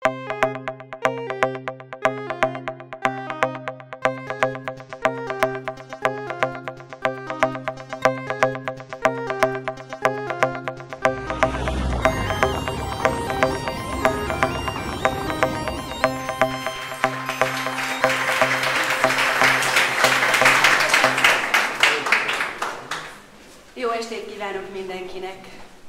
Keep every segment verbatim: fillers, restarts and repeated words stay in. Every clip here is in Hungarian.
Jó estét kívánok mindenkinek!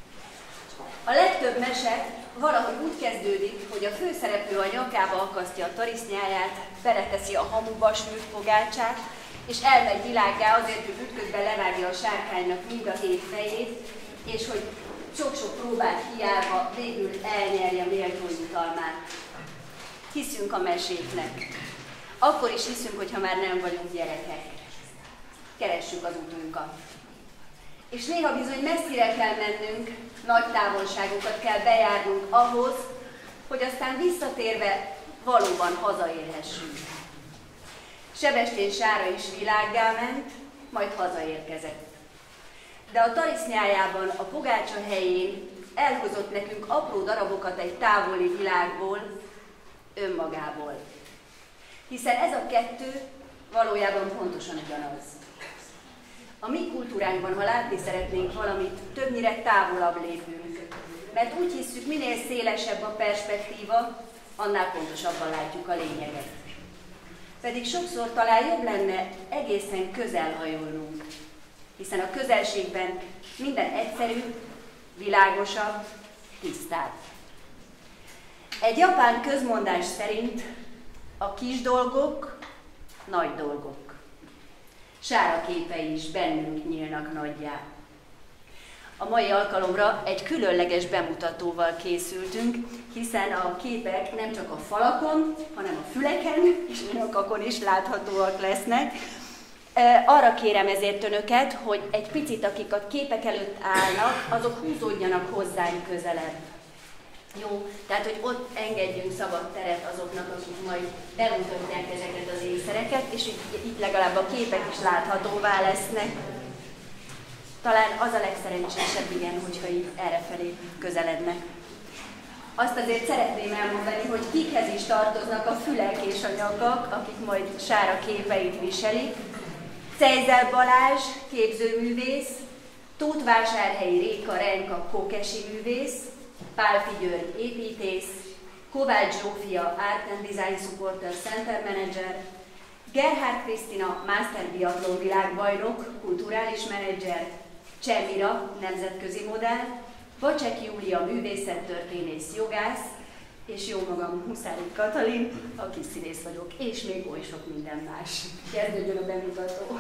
A legtöbb mese valahogy úgy kezdődik, hogy a főszereplő a nyakába akasztja a tarisznyáját, beleteszi a hamuba sült pogácsát, és elmegy világgá azért, hogy ütközben levágja a sárkánynak mind a hét fejét, és hogy sok-sok próbát hiába végül elnyerje méltó jutalmát. Hiszünk a meséknek. Akkor is hiszünk, hogyha már nem vagyunk gyerekek. Keressük az utunkat. És néha bizony messzire kell mennünk, nagy távolságokat kell bejárnunk ahhoz, hogy aztán visszatérve valóban hazaérhessünk. Sebestyén Sára is világgá ment, majd hazaérkezett. De a tarisznyájában, a pogácsa helyén elhozott nekünk apró darabokat egy távoli világból, önmagából. Hiszen ez a kettő valójában pontosan ugyanaz. A mi kultúránkban, ha látni szeretnénk valamit, többnyire távolabb lépünk, mert úgy hisszük, minél szélesebb a perspektíva, annál pontosabban látjuk a lényeget. Pedig sokszor talán jobb lenne egészen közel hajolnunk, hiszen a közelségben minden egyszerű, világosabb, tisztább. Egy japán közmondás szerint a kis dolgok nagy dolgok. Sára képei is bennünk nyílnak nagyjá. A mai alkalomra egy különleges bemutatóval készültünk, hiszen a képek nem csak a falakon, hanem a füleken és a nyakakon is láthatóak lesznek. Arra kérem ezért önöket, hogy egy picit, akik a képek előtt állnak, azok húzódjanak hozzánk közelebb. Jó, tehát, hogy ott engedjünk szabad teret azoknak, akik majd bemutatják ezeket az ékszereket, és itt, itt legalább a képek is láthatóvá lesznek. Talán az a legszerencsésebb, igen, hogyha így errefelé közelednek. Azt azért szeretném elmondani, hogy kikhez is tartoznak a fülek és a nyakak, akik majd Sára képeit viselik. Czejzel Balázs, képzőművész, Tóthvásárhelyi Réka Renka kókesi művész, Pálffy György építész, Kovács Zsófia Art and Design Supporter Center Manager, Gerhard Krisztina Master Biathlon világbajnok, kulturális menedzser, Cseh Mira nemzetközi modell, Bacsek Júlia művészettörténész jogász, és jó magam Huszárik Katalin, aki színész vagyok, és még oly sok minden más. Kezdődjön a bemutató!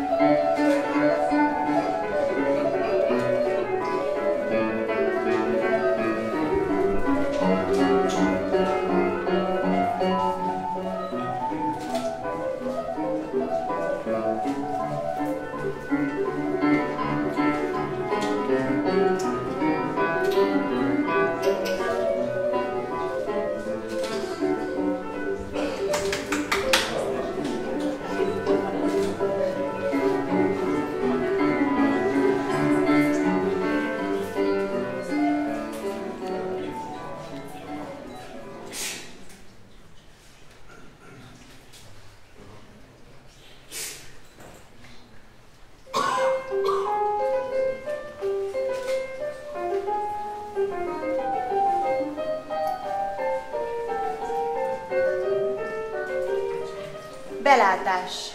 Belátás.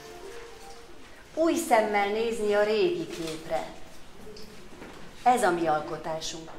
Új szemmel nézni a régi képre. Ez a mi alkotásunk.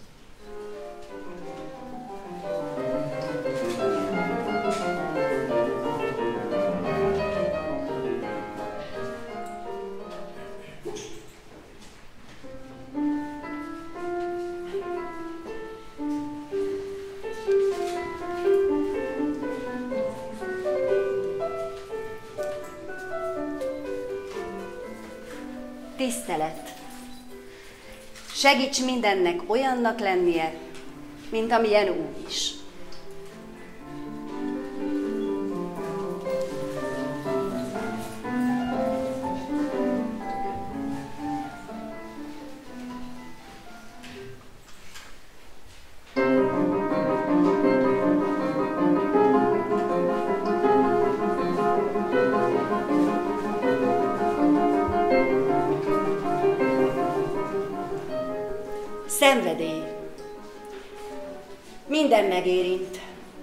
Tisztelet. Segíts mindennek olyannak lennie, mint amilyen úgy is. Szenvedély. Minden megérint.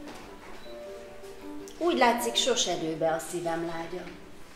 Úgy látszik, sose dől be a szívem lágya.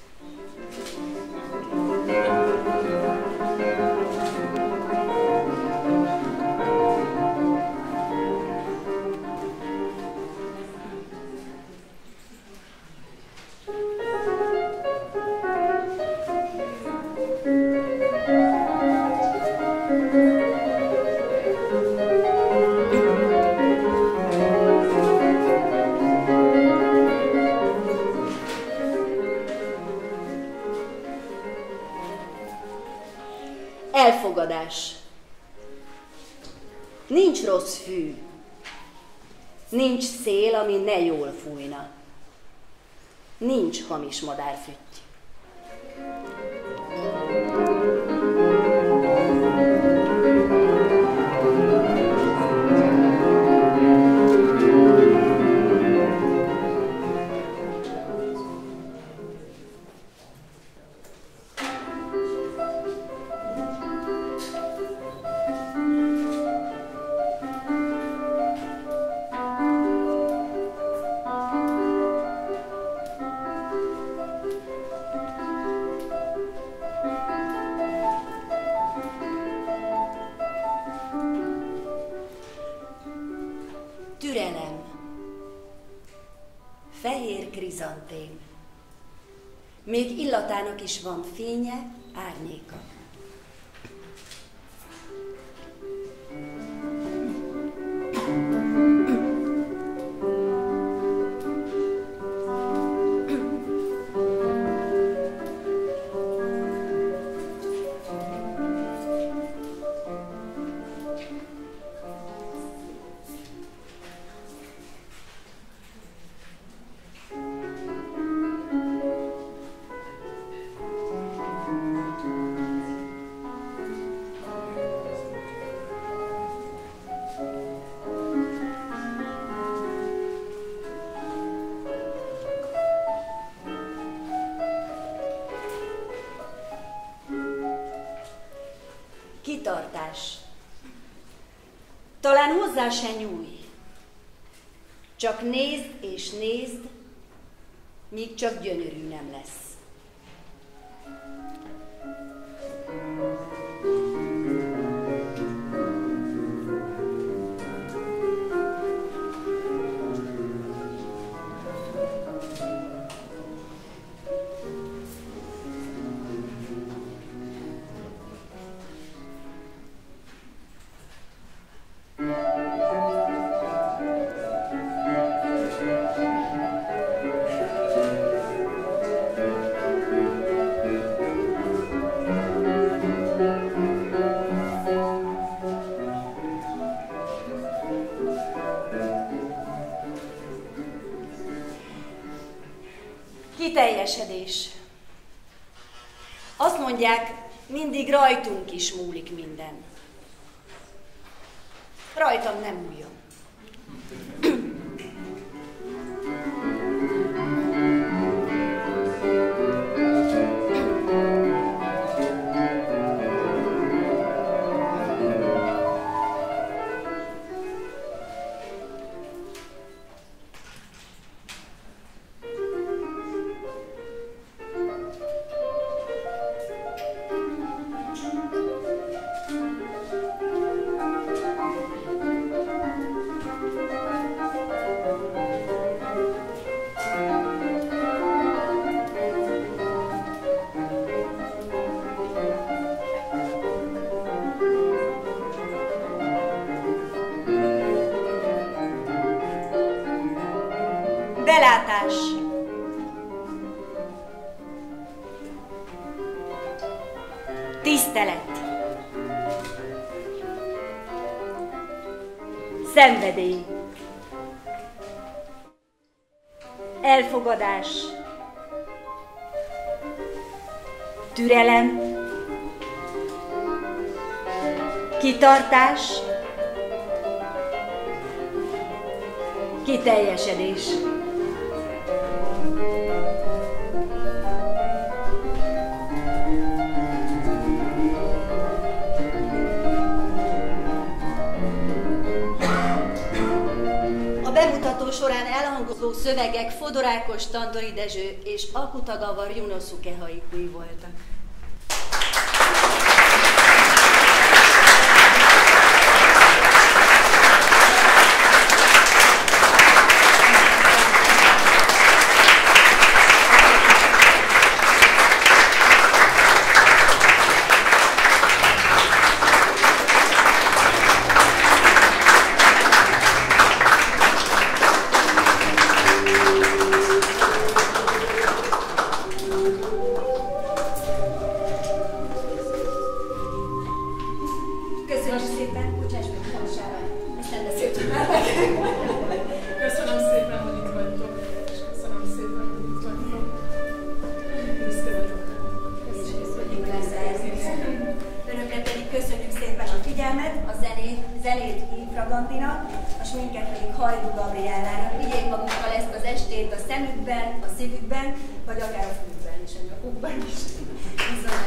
Elfogadás. Nincs rossz fű, nincs szél, ami ne jól fújna, nincs hamis madárfütty. Türelem. Fehér krizantém. Még illatának is van fénye, árnyéka. Kitartás. Talán hozzá se nyújj. Csak nézd és nézd, míg csak gyönyörű nem lesz. Kiteljesedés. Azt mondják, mindig rajtunk is múlik minden. Rajtam nem múljon. Belátás. Tisztelet. Szenvedély. Elfogadás. Türelem. Kitartás. Kiteljesedés. A bemutató során elhangozó szövegek Fodor Ákos, Tandori Dezső és Akutagawa Ryunosuke haikui voltak. Vagy akár a fülükben is, a nyakukban is.